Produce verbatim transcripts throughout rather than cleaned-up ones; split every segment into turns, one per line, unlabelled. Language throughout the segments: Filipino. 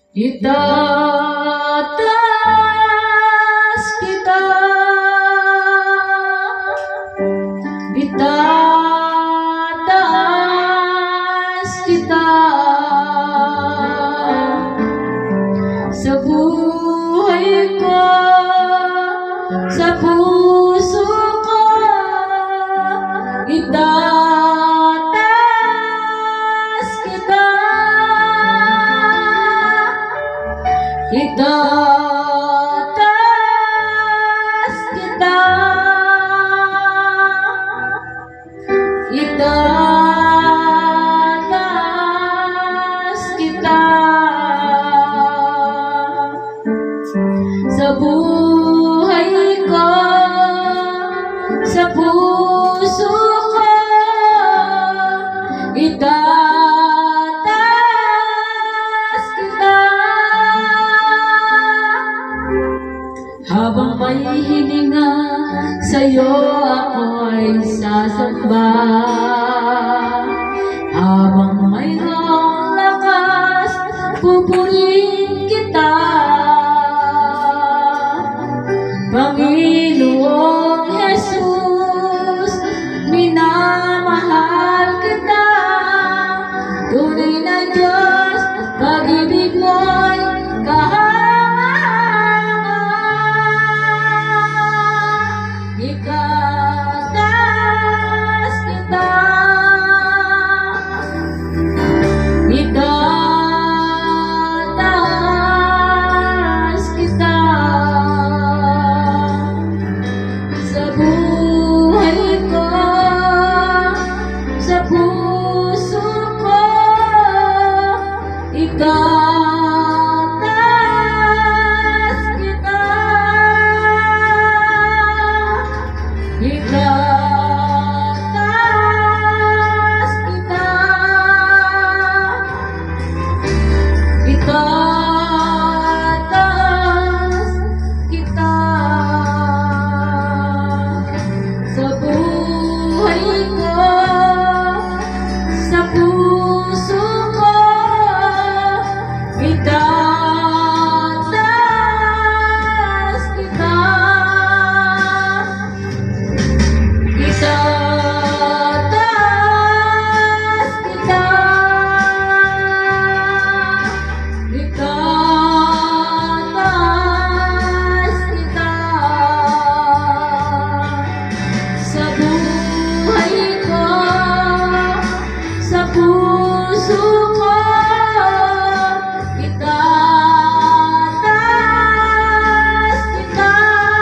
Itatas kita, itatas kita sa buhay ko, sa puso ko. Itatas kita, itatas kita, itatas kita sa buhay ko, sa puso ko. Itatas kita habang may hininga sa'yo ako ay sasamba. Habang mayroong lakas pupurihin kita, Panginoong Jesus, minamahal kita. Tunay na Diyos, pag-ibig mo'y kahanga-hanga. Itatas kita, itatas kita sa buhay ko, sa puso ko. Itatas kita, itatas kita, itatas kita sa buhay ko, sa puso ko. Itatas kita, itatas kita, itatas kita sa buhay ko, sa puso ko. Itatas kita,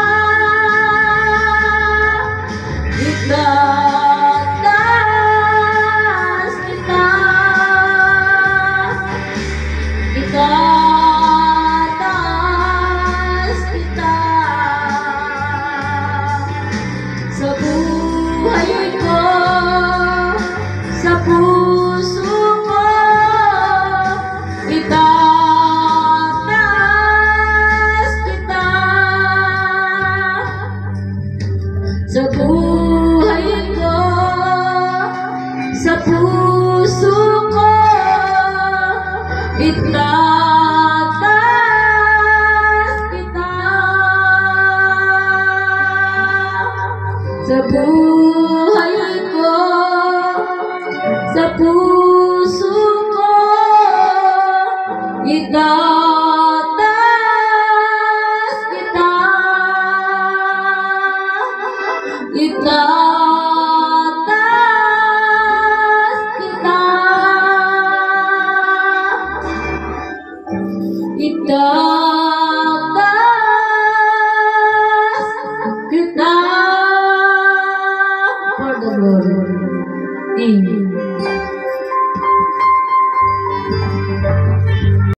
itatas kita, itatas kita sa buhay ko, sa puso ko. Itatas kita sa buhay ko, sa puso ko. Itatas kita sa buhay ko, sa puso ko. Itatas kita, itatas